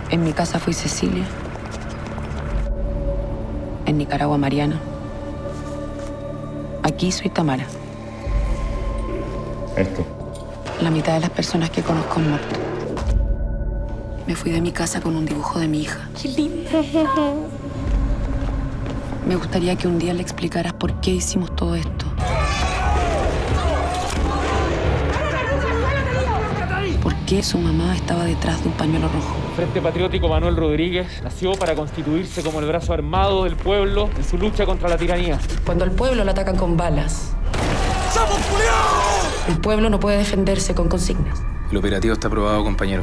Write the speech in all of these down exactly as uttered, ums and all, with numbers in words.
En mi casa fui Cecilia. En Nicaragua, Mariana. Aquí soy Tamara. Esto. La mitad de las personas que conozco han muerto. Me fui de mi casa con un dibujo de mi hija. ¡Qué linda! Me gustaría que un día le explicaras por qué hicimos todo esto. ¿Por qué su mamá estaba detrás de un pañuelo rojo? El Frente Patriótico Manuel Rodríguez nació para constituirse como el brazo armado del pueblo en su lucha contra la tiranía. Cuando al pueblo lo atacan con balas, ¡somos furiosos! El pueblo no puede defenderse con consignas. El operativo está aprobado, compañeros.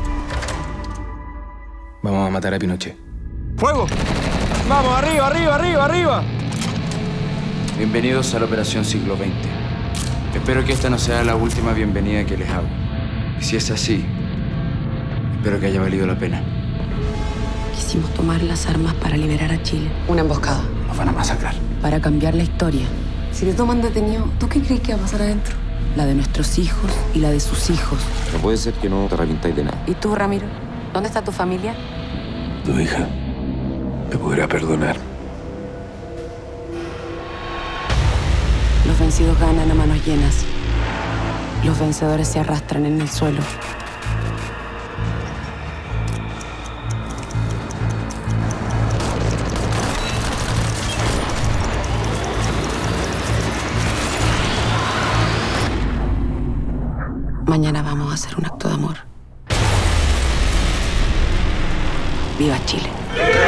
Vamos a matar a Pinochet. ¡Fuego! ¡Vamos, arriba, arriba, arriba, arriba! Bienvenidos a la Operación Siglo veinte. Espero que esta no sea la última bienvenida que les hago. Y si es así, espero que haya valido la pena. Quisimos tomar las armas para liberar a Chile. Una emboscada. Nos van a masacrar. Para cambiar la historia. Si te toman detenido, ¿tú qué crees que va a pasar adentro? La de nuestros hijos y la de sus hijos. No puede ser que no te arrepintáis de nada. ¿Y tú, Ramiro? ¿Dónde está tu familia? Tu hija te podrá perdonar. Los vencidos ganan a manos llenas. Los vencedores se arrastran en el suelo. Mañana vamos a hacer un acto de amor. ¡Viva Chile!